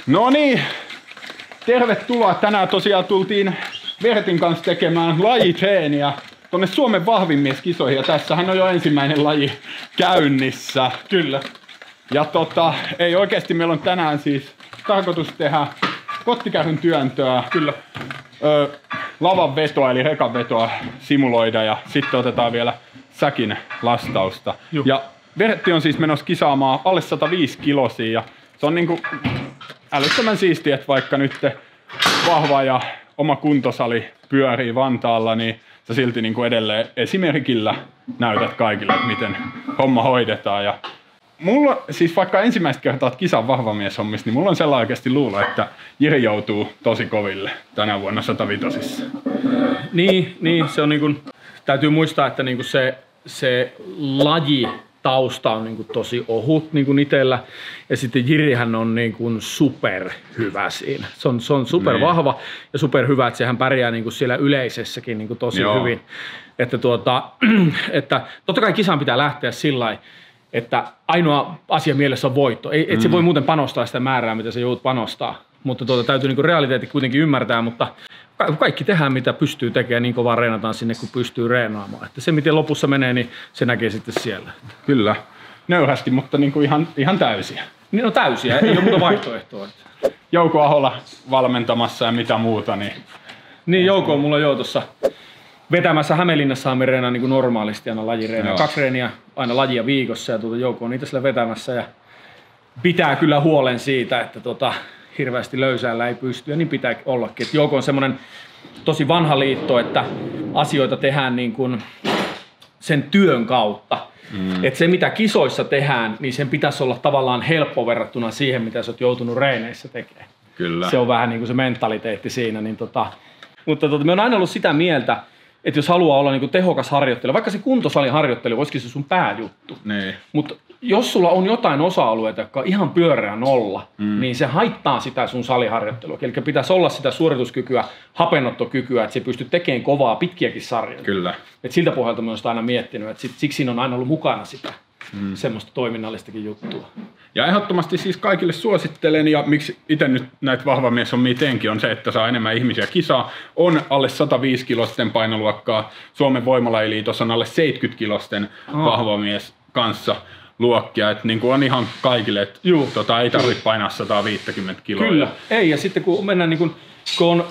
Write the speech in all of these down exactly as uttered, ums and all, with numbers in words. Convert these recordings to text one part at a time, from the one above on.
No niin, tervetuloa. Tänään tosiaan tultiin Vertin kanssa tekemään lajitreeniä tonne Suomen vahvimieskisoihin. Ja tässähän on jo ensimmäinen laji käynnissä. Kyllä. Ja tota, ei oikeesti meillä on tänään siis tarkoitus tehdä kottikärryn työntöä. Kyllä. Ö, lavan vetoa eli rekan vetoa simuloida ja sitten otetaan vielä säkin lastausta. Juh. Ja Vertti on siis menossa kisaamaan alle sata viisi kilosia ja se on niinku älyttömän siistiä, että vaikka nyt vahva ja oma kuntosali pyörii Vantaalla, niin sä silti niinku edelleen esimerkillä näytät kaikille, että miten homma hoidetaan. Ja mulla, siis vaikka ensimmäistä kertaa oot kisan vahvamieshommissa, niin mulla on sellainen oikeasti luulo, että Jiri joutuu tosi koville tänä vuonna sata viisi. Niin, niin, se on niin kuin, täytyy muistaa, että niin kuin se, se laji tausta on niin kuin tosi ohut niin kuin itsellä. Ja sitten Jirihän on niin kuin superhyvä siinä. Se on, se on supervahva ja superhyvä, että sehän pärjää niin kuin siellä yleisessäkin niin kuin tosi Joo. hyvin. Että, tuota, että totta kai kisaan pitää lähteä sillä lailla, että ainoa asia mielessä on voitto. Ei, et mm. se voi muuten panostaa sitä määrää, mitä se joudut panostaa. Mutta tuota, täytyy niinku realiteetti kuitenkin ymmärtää, mutta kaikki tehdään, mitä pystyy tekemään, niin kovaa reenataan sinne, kun pystyy reenaamaan. Että se, miten lopussa menee, niin se näkee sitten siellä. Kyllä. Nöyrästi, mutta niinku ihan, ihan täysiä. Niin on täysiä, ei ole muuta vaihtoehtoa. Jouko Ahola valmentamassa ja mitä muuta. Niin, niin Jouko on mulla jo tuossa vetämässä Hämeenlinnassa me reenaan niin kuin normaalisti aina lajireeniä. Kaksi reeniä aina lajia viikossa ja tuota Jouko on niitä siellä vetämässä ja pitää kyllä huolen siitä, että tota, hirveästi löysäällä ei pysty ja niin pitää ollakin. Et Jouko on semmoinen tosi vanha liitto, että asioita tehdään niin kuin sen työn kautta. Mm. Että se mitä kisoissa tehdään, niin sen pitäisi olla tavallaan helppo verrattuna siihen, mitä sä oot joutunut reeneissä tekemään. Kyllä. Se on vähän niin kuin se mentaliteetti siinä. Niin tota, mutta tota, me on aina ollut sitä mieltä, että jos haluaa olla niinku tehokas harjoittelija, vaikka se kuntosalin harjoittelu olisikin se sun pääjuttu. Niin. Mutta jos sulla on jotain osa-alueita, jotka on ihan pyöreä nolla, mm. niin se haittaa sitä sun saliharjoittelua. Eli pitäisi olla sitä suorituskykyä, hapenottokykyä, että se pystyy tekemään kovaa pitkiäkin sarjoja. Kyllä. Et siltä pohjalta mä oon sitä aina miettinyt, että sit, siksi siinä on aina ollut mukana sitä mm. semmoista toiminnallistakin juttua. Ja ehdottomasti siis kaikille suosittelen, ja miksi itse nyt näitä vahvamieshommia teenkin, on se, että saa enemmän ihmisiä kisaa. On alle sata viisi kilosten painoluokkaa. Suomen Voimalajiliitossa on alle seitsemänkymmentä kilosten oh. vahvamies kanssa luokkia. Että niin kuin on ihan kaikille, että tota, ei tarvitse painaa sata viisikymmentä kiloa. Kyllä, ei. Ja sitten kun mennään, niin kun, kun on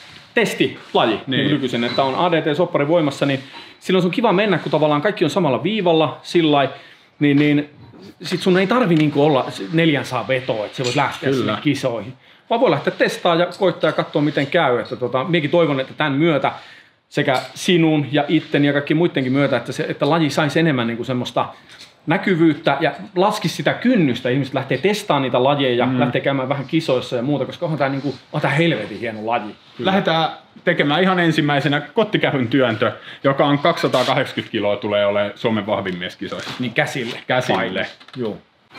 testilaji niin. nykyisin, että on A D T-soppari voimassa, niin silloin se on kiva mennä, kun tavallaan kaikki on samalla viivalla, sillai, niin, niin sit sun ei tarvi niinku olla neljänsadan vetoa, että se voit lähteä Kyllä. sinne kisoihin. Vaan voi lähteä testaamaan ja koittaa ja katsoa miten käy. Että tota, minäkin toivon, että tämän myötä sekä sinun ja itten ja kaikki muidenkin myötä, että, se, että laji saisi enemmän niinku semmoista näkyvyyttä ja laskisi sitä kynnystä. Ihmiset lähtee testaamaan niitä lajeja, mm. lähtee käymään vähän kisoissa ja muuta, koska onhan tämä niinku, on tää helvetin hieno laji. Kyllä. Lähdetään tekemään ihan ensimmäisenä kottikärryn työntö, joka on kaksisataakahdeksankymmentä kiloa, tulee olemaan Suomen vahvimieskisoissa. Niin käsille. Käsille. Joo.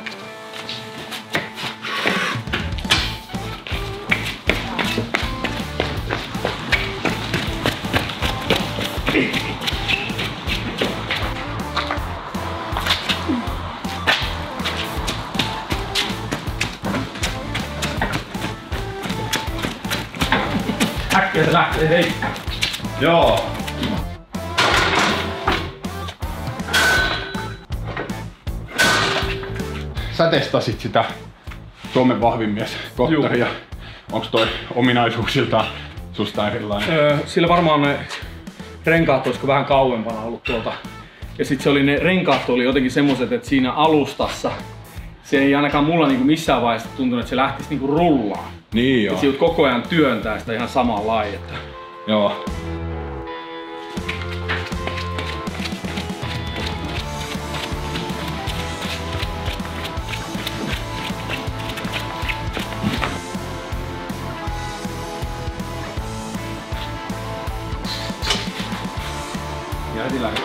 Äkkiä se lähtee, hei! Joo! Sä testasit sitä Suomen vahvimies kottaria. Onko toi ominaisuuksiltaan susta erilainen? Öö, sillä varmaan ne renkaat olisiko vähän kauempana ollut tuolta. Ja sit se oli, ne renkaat oli jotenkin semmoset, että siinä alustassa se ei ainakaan mulla niinku missään vaiheessa tuntunut, että se lähtisi niinku rullaan. Niin joo. Ja se koko ajan työntää sitä ihan samaa lajia. Joo. Ja heti lähdetään.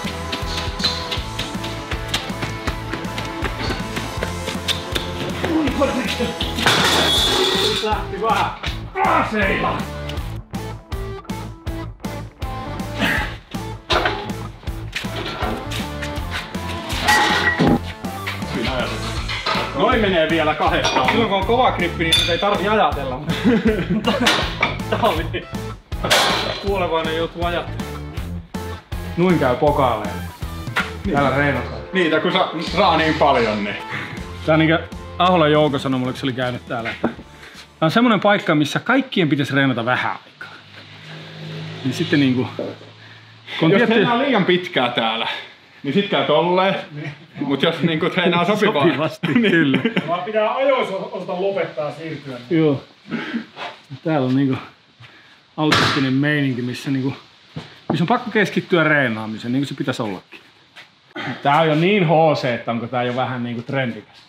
Lähti vähän aseilla. Siinä ajatus. Noin menee vielä kahdestaan. Silloin kun on kova grippi, niin ei tarvi ajatella. Tää oli kuolevainen joutuu ajattelemaan. Noin käy pokaaleen. Täällä reenataan. Niitä kun sa saa niin paljon, niin. Tää niinkö Aholan Jouko sanoi mulle, kun se oli käynyt täällä, että tää on semmonen paikka, missä kaikkien pitäisi reenata vähän aikaa. Niin sitten niinku... Kun jos tietty... treenaa liian pitkää täällä, niin sit käy tolleen. Niin. Mut jos niinku treenaa sopivaa... Sopivasti, niin. Kyllä. Vaan pitää ajoissa osata lopettaa siirtyä. Joo. Täällä on niinku autistinen meininki, missä niinku... missä on pakko keskittyä reenaamiseen, niin kuin se pitäisi ollakin. Tää on jo niin H C, että onko tää jo vähän niinku trendikäs.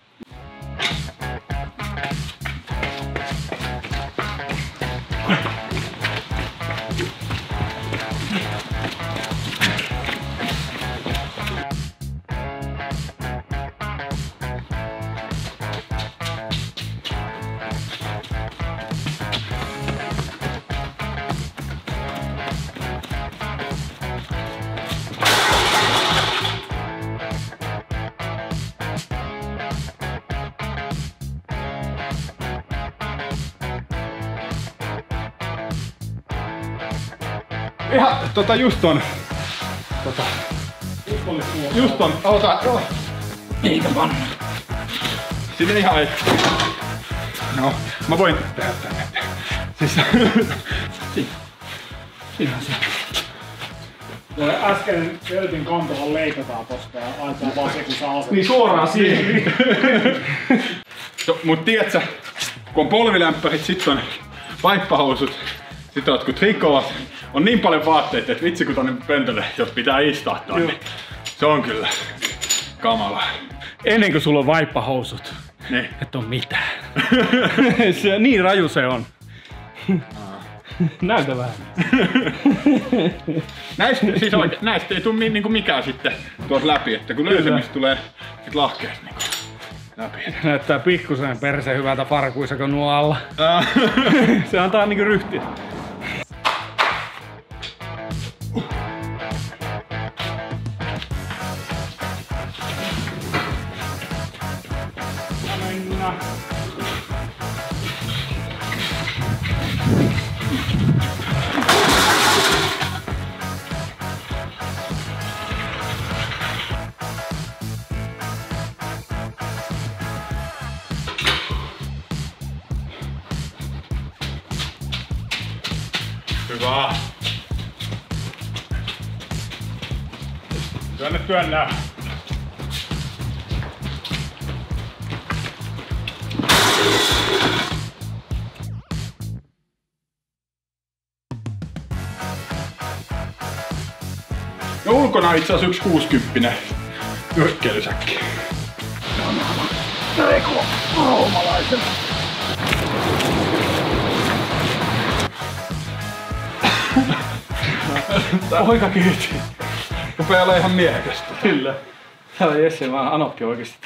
Ihan tota just on. Tota. Just on. Ota. Oh. Eikä panna. Sinne ihan ei. No, mä voin tehdä tänne. Siis. Siinä on se. Tuo äsken Veltin kantohan leikataan tosta ja laitetaan vaan se kun saa asettaa. Niin suoraan siihen. So, mut tiedätkö, kun on polvilämppärit, sit on vaippahousut, sit on jotkut trikoot, on niin paljon vaatteita, että vitsi kun tonne pöntölle, jos pitää istahtaa, niin se on kyllä kamala. Ennen kuin sulla on vaippahousut, niin. et on mitään. Se, niin raju se on. Näytä vähän. Näistä, siis oikein, näistä ei tule niinku mikään sitten tuolta läpi, että kun löysemistä tulee sit lahkeet niinku läpi. Näyttää pikkusen perseen hyvältä farkuissa kun nuo alla. Se antaa niinku ryhtiä. Mennä. Hyvä. Työnnä, työnnä. Ja ulkona itse asiassa yksi kuusikymppinen nyrkkeilysäkki. Reko roomalaisen. Poika kiitti. Rupee olemaan ihan miehekästä. Kyllä. Täällä on Jesse vaan anoppi oikeesti.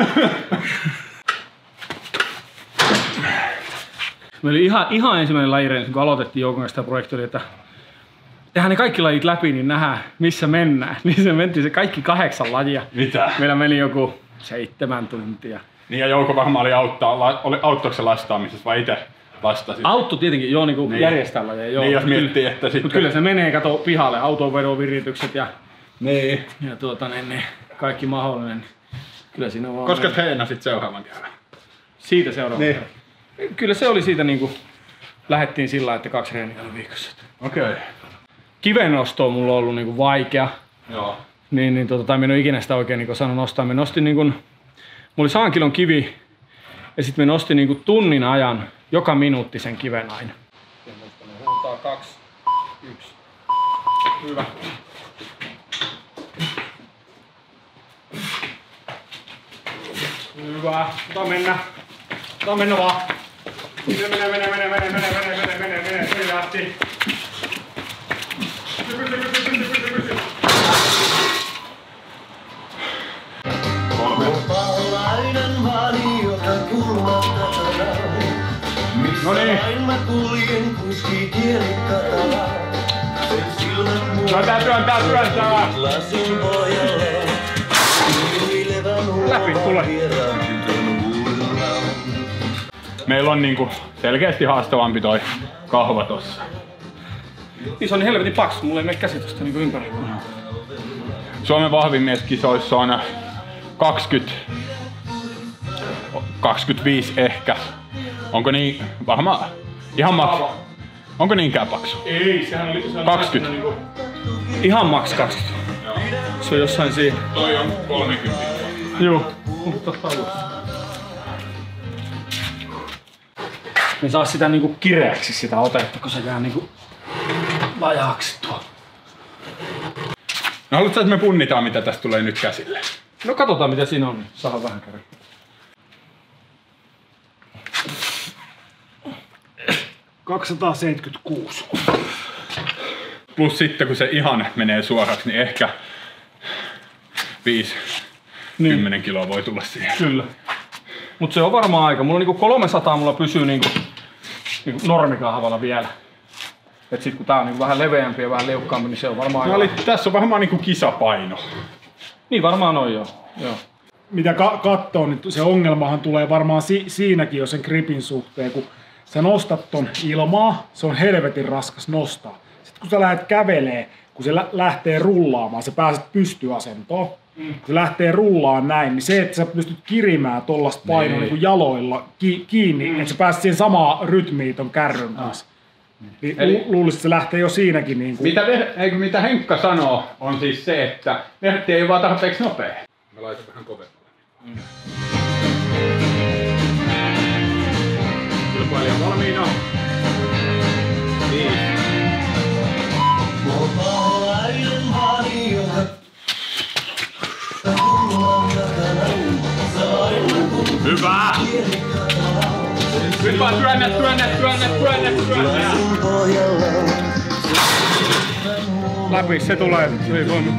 Me oli ihan, ihan ensimmäinen lajireeni, kun aloitettiin Joukon kanssa sitä projektia, että tehdään ne kaikki lajit läpi, niin nähdään missä mennään. Niin se mentiin se kaikki kahdeksan lajia. Mitä? Meillä meni joku seitsemän tuntia. Niin ja Jouko varmaan oli, auttaa, oli auttoksen lastaamisessa vai itse vastasit? Auto tietenkin, joo, niinku niin. järjestää lajeja. Joo, niin jos kyllä, miettii, että sitten... Mut kyllä se menee, kato pihalle, autonvedoviritykset ja, niin. ja tuota, ne, ne, kaikki mahdollinen. Kyllä siinä on vaan... Koska treenasit seuraavan kerran? Siitä seuraavan niin. kerran. Kyllä se oli siitä niinku... Lähettiin sillä, että kaksi reeniä oli viikossa. Okei. Okay. Kivennosto on mulla ollut niinku vaikea. Joo. Niin, niin tota, tai me en ole ikinä sitä oikein niinku saanut nostaa. Me nostin niinku... Mulla oli sadan kilon kivi. Ja sit me nostin niinku tunnin ajan joka minuutti sen kiven aina. Ja musta ne huutaa kaksi, yksi. Hyvä. Hyvä. Ota mennä. Ota mennä vaan. Mene, mene, mene, mene, mene, mene, mene, mene, mene, mene, mene, lähti. Pysy, pysy, pysy, pysy, pysy, pysy. Kolme. No niin. Työntää, työntää, työntää. Läpi tulee. meillä on niinku selkeästi haastavampi toi kahva tossa. Niin se on niin helvetin paksu, mulla ei mene käsitystä niinku ympäri. Suomen vahvin mies kisoissa on kaksikymmentä, kaksikymmentäviisi ehkä. Onko niin, varmaan ihan maks. Onko niinkään paksu? Ei, sehän oli se on kaksikymmentä. Niinku, ihan maks kaksikymmentä. Joo. Se on jossain siinä. Toi on kolmekymmentä. Joo, mutta totta alussa. Me saa sitä niinku kireäksi sitä otetta, kun se jää niinku vajaaksi tuo. No haluatko, että me punnitaan mitä tästä tulee nyt käsille? No katsotaan mitä siinä on, niin saadaan vähän käydä. kaksisataaseitsemänkymmentäkuusi. Plus sitten kun se ihan menee suoraksi, niin ehkä viisi kymmenen niin. kiloa voi tulla siihen. Kyllä. Mut se on varmaan aika. Mulla on niinku kolmesataa mulla pysyy niinku, niinku normikahvalla vielä. Et sit kun tää on niinku vähän leveämpi ja vähän liukkaampi, niin se on varmaan No, aika. eli tässä on varmaan niinku kisapaino. Niin varmaan on joo. joo. Mitä ka- katsoo, niin se ongelmahan tulee varmaan si- siinäkin jo sen gripin suhteen, kun sä nostat ton ilmaa, se on helvetin raskas nostaa. Sitten kun sä lähdet kävelee, kun se lä- lähtee rullaamaan, sä pääset pystyasentoon. Mm. Kun se lähtee rullaan näin, niin se, että sä pystyt kirimään tollasta painoa niin. niin jaloilla ki- kiinni, mm. että sä pääset siihen samaan rytmiin ton kärryn kanssa. Niin Eli, lu- luulisin, että se lähtee jo siinäkin niin kuin... Mitä, eikö, mitä Henkka sanoo, on siis se, että Vertti ei ole vaan tarpeeksi nopea. Mä laitan vähän kovemmalle. Mm. Kilpailija valmiina. Niin. Hyvä! Nyt vaan työnnä, työnnä, työnnä, työnnä, työnnä! Läpi se tulee. Se ei voinut.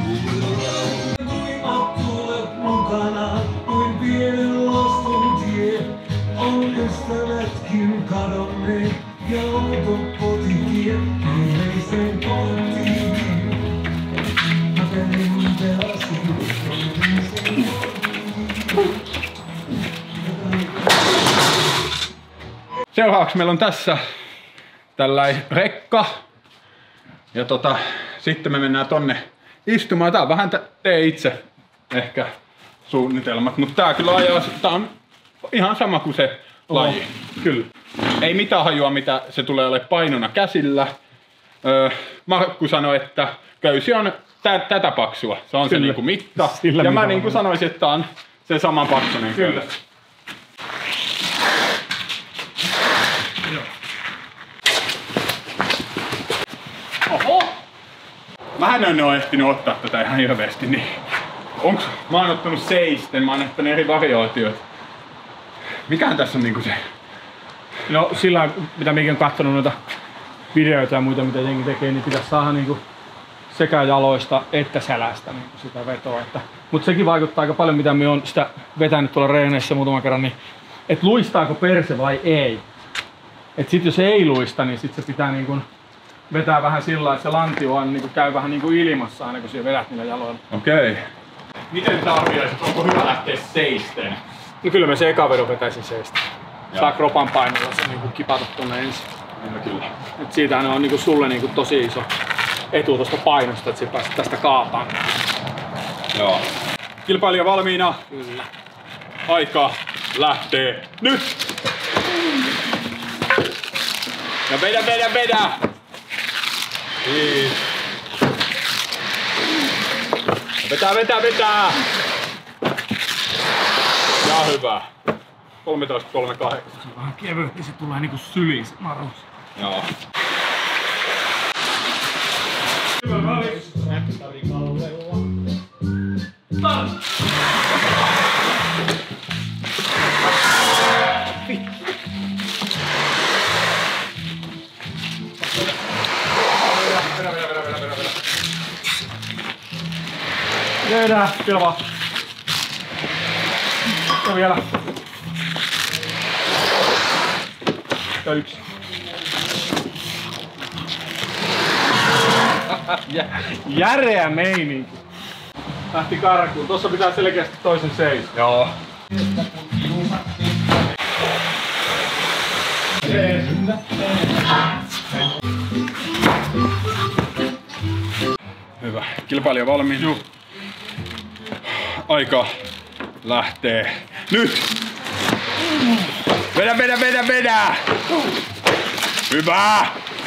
Seuraavaksi meillä on tässä tällainen rekka. Ja tota, sitten me mennään tonne istumaan. Tää on vähän tee itse ehkä suunnitelmat, mutta tää kyllä ajaa, tää on ihan sama kuin se laji. Kyllä. Ei mitään hajua, mitä se tulee olemaan painona käsillä. Öö, Markku sanoi, että köysi on tä- tätä paksua. Se on kyllä se niinku mitta. Sillä ja mä niinku sanoisin, että tää on se saman paksunen kyllä. Oho! Mähän en oo ehtinyt ottaa tätä ihan hirveesti, niin onks, mä oon ottanut seisten, mä oon ottanut eri variaatioita. Mikähän tässä on niinku se? No sillä mitä minäkin on katsonut noita videoita ja muita mitä jengi tekee, niin pitäisi saada niinku sekä jaloista että selästä niinku sitä vetoa. Että, mut sekin vaikuttaa aika paljon mitä me on sitä vetänyt tuolla reeneissä muutaman kerran, niin et luistaako perse vai ei. Et sit jos ei luista, niin sit se pitää niinku vetää vähän sillä että se lantio on, niin käy vähän niin kuin ilmassa aina kun siellä vedät niillä jaloilla. Okei. Okay. Miten sä arvioisit, onko hyvä lähteä seisten? No kyllä mä se eka vedon vetäisin seistä. Saa kropan painolla se niin kipata tonne ensin. No kyllä. Et siitähän on niin sulle niin tosi iso etu tuosta painosta, että sä pääset tästä kaataan. Joo. Kilpailija valmiina. Kyllä. Aika lähtee nyt! Ja vedä, vedä, vedä! Niin. Vetää, vetää, vetää! Ja hyvä. kolmetoista kolmekymmentäkahdeksan. Se on vähän kevyt, niin se tulee niinku syliin se marus. Joo. Hyvä väli. Vedä, vielä vaan. Ja vielä. Ja yksi. Järeä meininki. Lähti karkuun. Tossa pitää selkeästi toisen seis. Joo. Hyvä. Kilpailija valmiina. Joo. Aika lähtee nyt! Vedä, vedä, vedä, vedä! Hyvä!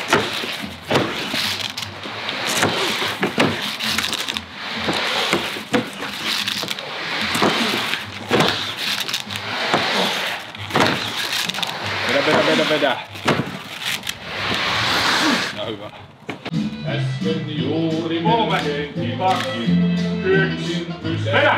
Vedä, vedä, vedä, vedä! Ja hyvä. Äsken juuri mentiin pakki, yksin pysä. Vedä!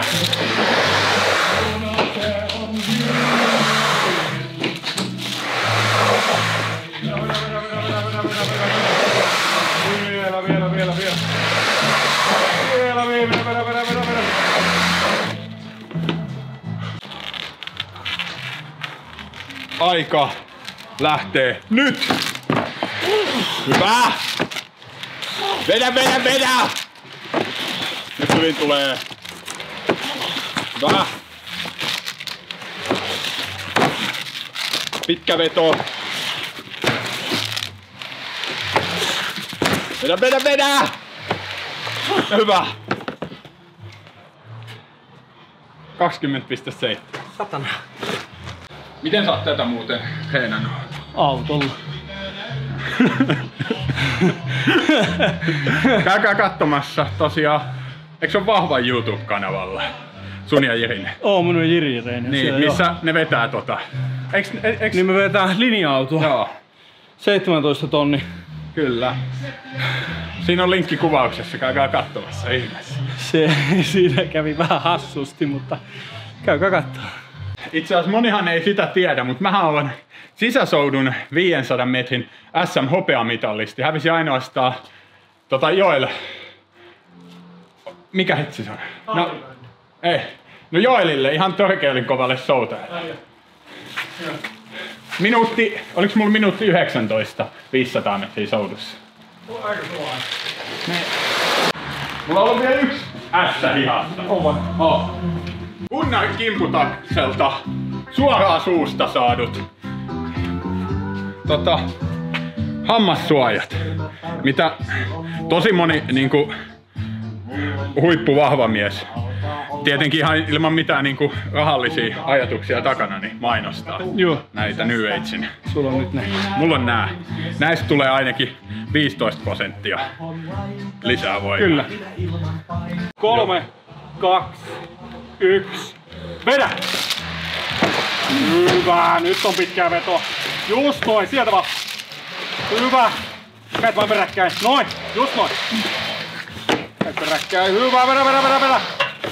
Vielä, vielä, vielä, vielä. Vielä, vielä, vedä, vedä, vedä, vedä. Aika lähtee nyt! Hyvä! Vedä, vedä, vedä! Nyt hyvin tulee. Hyvä! Pitkä veto. Vedä, vedä, vedä! Hyvä! kaksikymmentä pilkku seitsemän. Satana. Miten sä oot tätä muuten treenannut? Autolla. Käykää katsomassa tosiaan. Eikö se ole Vahva YouTube-kanavalla? Sun ja Jirin. Oo, mun on Jiri reeni. Niin, missä jo. Ne vetää tota. Eiks, eiks... Niin me vetää linja-autoa. Joo. seitsemäntoista tonni. Kyllä. Siinä on linkki kuvauksessa, käykää katsomassa ihmeessä. Se, siinä kävi vähän hassusti, mutta käykää kattoo. Itse asiassa monihan ei sitä tiedä, mutta mähän olen sisäsoudun viisisadan metrin S M-hopeamitalisti. Hävisi ainoastaan tota Joel. Mikä hitsi se on? No, ei. No Joelille, ihan törkeälin kovalle soutajalle. Minuutti, oliks mulla minuutti yhdeksäntoista viisisataa metriä soudussa? Aika kovaa. Mulla on vielä yksi ässä hihasta. On. Oh. Gunnar Kimputakselta suoraan suusta saadut tota, hammassuojat, mitä tosi moni niinku, huippuvahva mies, tietenkin ihan ilman mitään niinku, rahallisia ajatuksia takana, niin mainostaa. Joo. Näitä New Agein. Sulla on nyt ne. Mulla on nää. Näistä tulee ainakin viisitoista prosenttia lisää voimaa. Kyllä. Kolme, kaksi, yksi. Vedä! Hyvä, nyt on pitkä veto. Just noin, sieltä vaan. Hyvä. Meet vaan peräkkäin. Noin, just noin. Meet peräkkäin. Hyvä, vedä, vedä, vedä, vedä.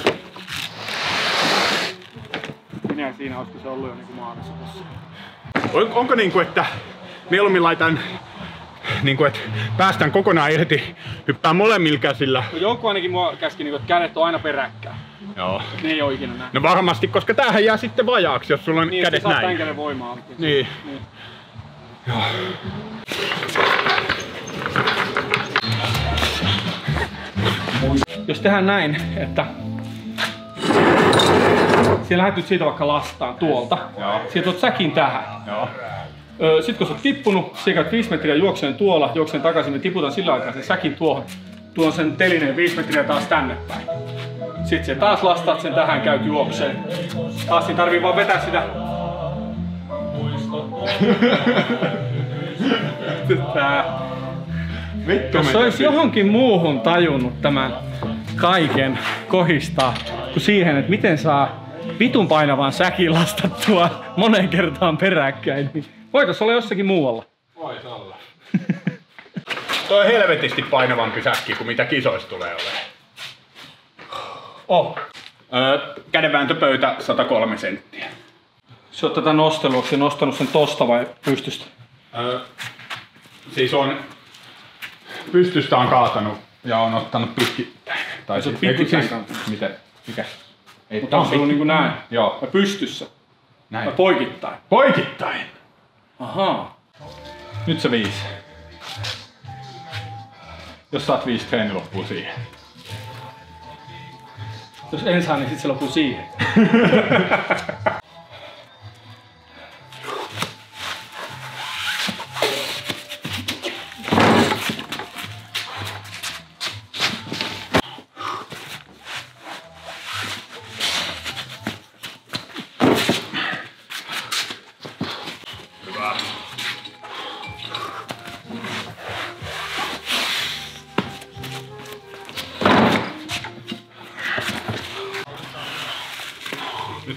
Minä siinä, olisiko se ollut jo niinku maalissa tossa. On, onko niinku, että mieluummin laitan niinku, että päästään kokonaan irti, hyppää molemmilla käsillä? Joku ainakin mua käski, että kädet on aina peräkkäin. Joo. Ne ei oo ikinä näin. No varmasti, koska tämähän jää sitten vajaaksi, jos sulla on niin, kädet näin. näin. Niin, käden voimaa. Niin. niin. Joo. Jos tehdään näin, että siellä lähdet nyt siitä vaikka lastaan tuolta. Joo. Sieltä oot säkin tähän. Joo. Sitten kun sä oot tippunut, sä käyt viisi metriä juokseen tuolla, juokseen takaisin, niin tiputan sillä aikaa sen säkin tuohon. Tuon sen telineen viisi metriä taas tänne päin. Sitten sä taas lastaat sen tähän, käyt juokseen. Taas niin tarvii vaan vetää sitä. Tää. Vittu, Jos olisi johonkin muuhun tajunnut tämän kaiken kohistaa, kuin siihen, että miten saa vitun painavan säkin lastattua moneen kertaan peräkkäin, niin voitais olla jossakin muualla. Vois olla. Toi on helvetisti painavampi säkki kuin mitä kisoissa tulee olemaan. Oh. Öö, kädenvääntöpöytä sata kolme senttiä. Sä oot tätä nostelua, ootko nostanut sen tosta vai pystystä? Öö, siis on pystystä on kaatanut ja on ottanut pitkittäin. Tai se on siis, pitkittäin siis, kanssa. miten? Mikä? Ei, Mutta on se ollut niinku näin. Joo. Vai pystyssä? Näin. Vai poikittain? Poikittain! Ahaa. Nyt se viisi. Jos saat viisi, treeni loppuu siihen. Jos en saa, niin sit se loppuu siihen.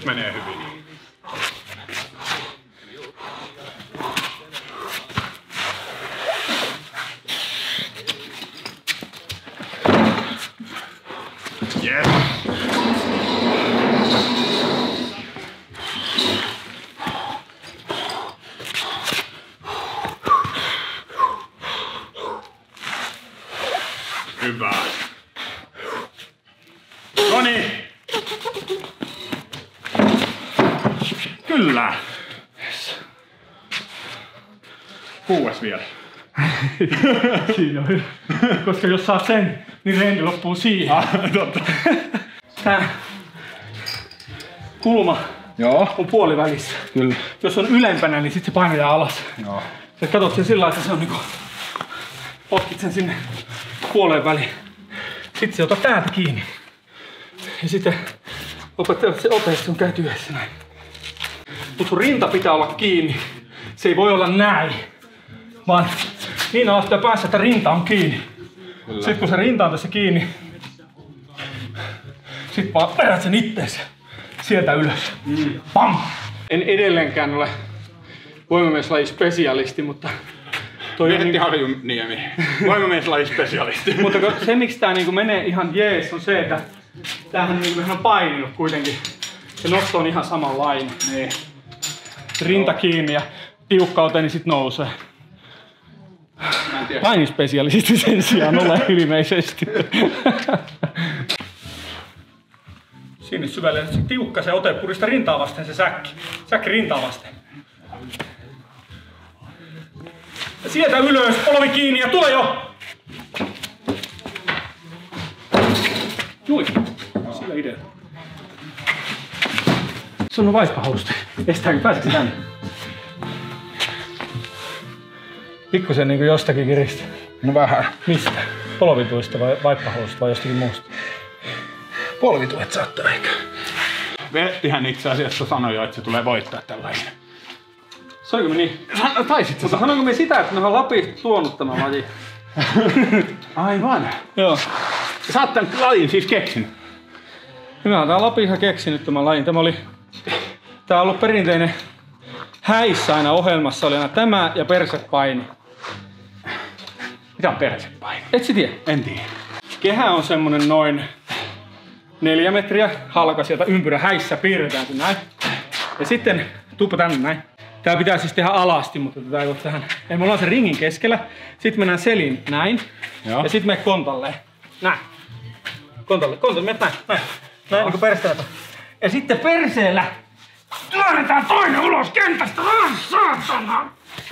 menee hyvin. Yes. Hyvä. Noniin. Kyllä. Yes. Kuues vielä. Siinä on hyvä. Koska jos saat sen, niin reeni loppuu siihen. Ah, totta. Tää kulma Joo. on puolivälissä. Kyllä. Jos on ylempänä, niin sit se painaa alas. Joo. Sä katot sen sillä lailla, että se on niinku... Potkit sen sinne puoleen väliin. Sitten se otat täältä kiinni. Ja sitten opettavat se ote, se on käyty yhdessä näin. Mut sun rinta pitää olla kiinni. Se ei voi olla näin. Vaan niin alaspäin päässä, että rinta on kiinni. Kyllä. Sitten kun se rinta on tässä kiinni, sit vaan perät sen itteensä. Sieltä ylös. Mm. Pam! En edelleenkään ole voimamieslaji spesialisti, mutta toi Mietti niin... Harjuniemi. Voimamieslaji spesialisti. Mutta se miksi tää niinku menee ihan jees on se, että tämähän niinku on paininut kuitenkin. Se nosto on ihan samanlainen. Niin. Rinta kiinni ja tiukkauteen niin sit nousee. Painispesialisti sen sijaan ole ilmeisesti. Sinne syvälle se tiukka se ote, purista rintaa vasten se säkki. Säkki rintaa vasten. Ja sieltä ylös, polvi kiinni ja tule jo! Noin. Sillä idea. Se on vaippahalusta. Estääkö, pääsetkö tänne? Pikkusen niinku jostakin kiristä. No vähän. Mistä? Polvituista vai vaippahalusta vai jostakin muusta? Polvituet saattaa ehkä. Verttihän itse asiassa sanoi jo, että se tulee voittaa tällainen. Soiko me niin? San, taisit Mutta sanoinko me sitä, että me ollaan Lapista tuonut tämän lajin? Aivan. Joo. Sä oot tämän lajin siis keksinyt? Minä olen Lapissa keksinyt tämän lajin. Tämä oli... Tää on ollut perinteinen häissä aina ohjelmassa. Oli aina tämä ja persepaini. Mitä on persepaini? Et sä tiedä? En tiedä. Kehä on semmonen noin neljä metriä. Halka sieltä ympyrä häissä piirretään kuin näin. Ja sitten tuuppa tänne näin. Tää pitää siis tehdä alasti, mutta tätä ei voi tähän. Eli me ollaan sen ringin keskellä. Sitten mennään selin näin. Joo. Ja sitten mene kontalleen. Näin. Kontalle, kontalle, menet näin. Näin. Näin niinku perseellä. Ja sitten perseellä työnnetään toinen ulos kentästä. Ah, saatana!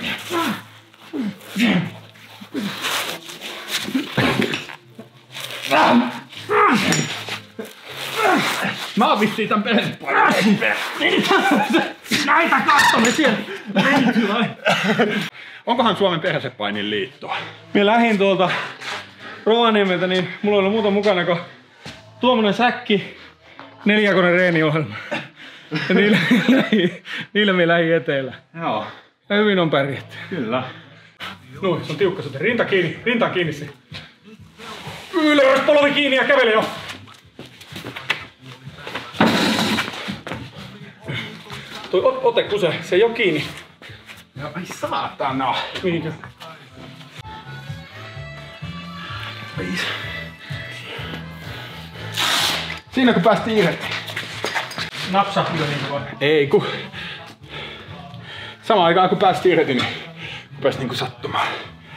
Mä oon vissiin tän persepainin. Näitä katsomme sieltä. Onkohan Suomen persepainin liittoa? Minä lähdin tuolta Rovaniemeltä, niin mulla oli muuta mukana kuin tuommoinen säkki, neljäkonen reeniohjelma. Ja niillä, niillä me lähdin eteellä. Joo. Ja hyvin on pärjätty. Kyllä. Noin, se on tiukka sitten. Rinta kiinni, rinta kiinni se. Ylös, polvi kiinni ja kävele jo. Toi ote kuse, se ei oo kiinni. Joo, ai saatana. Mihinkö? Siinä kun päästiin irti. Napsaa kyllä niin vai? Ei ku. Samaan aikaan kun päästiin irti, niin pääsi niinku sattumaan.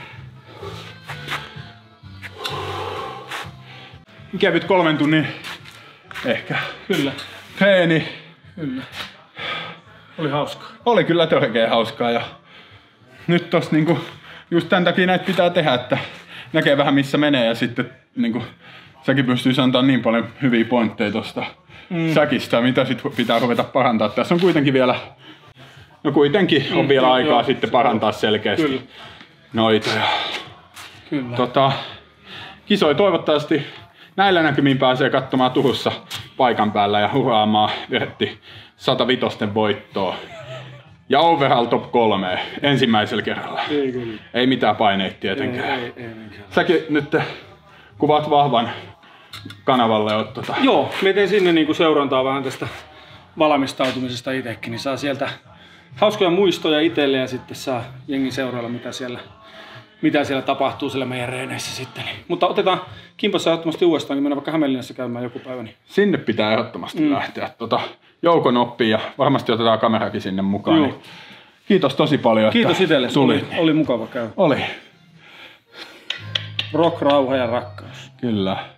Kävit kolmen tunnin ehkä. Kyllä. Treeni. Kyllä. Oli hauskaa. Oli kyllä törkeä hauskaa ja nyt tossa niinku just tän takia näitä pitää tehdä, että näkee vähän missä menee ja sitten niinku säkin pystyisi antaa niin paljon hyviä pointteja tosta mm. säkistä, mitä sit pitää ruveta parantaa. Tässä on kuitenkin vielä, no kuitenkin on mm, vielä mm, aikaa joo, sitten parantaa selkeästi kyllä. Noita. Ja, kyllä. Tota, kisoi toivottavasti näillä näkymin pääsee katsomaan Turussa paikan päällä ja huraamaan Vertti sata viisi voittoa. Ja overall top kolme ensimmäisellä kerralla. Ei, kyllä. Ei mitään paineita tietenkään. Ei, ei, ei, säkin nyt kuvaat vahvan kanavalle. Oot, tota... Joo, mä teen sinne niinku seurantaa vähän tästä valmistautumisesta itsekin, niin saa sieltä hauskoja muistoja itselle ja sitten saa jengi seurailla, mitä siellä, mitä siellä tapahtuu siellä meidän reeneissä sitten. Mutta otetaan Kimpossa ehdottomasti uudestaan, niin mennään vaikka Hämeenlinnassa käymään joku päivä. Niin. Sinne pitää ehdottomasti mm. lähteä. Tota, joukon oppii ja varmasti otetaan kamerakin sinne mukaan. Niin kiitos tosi paljon. Kiitos itselle, oli, oli mukava käydä. Oli. Rock, rauha ja rakkaus. Kyllä.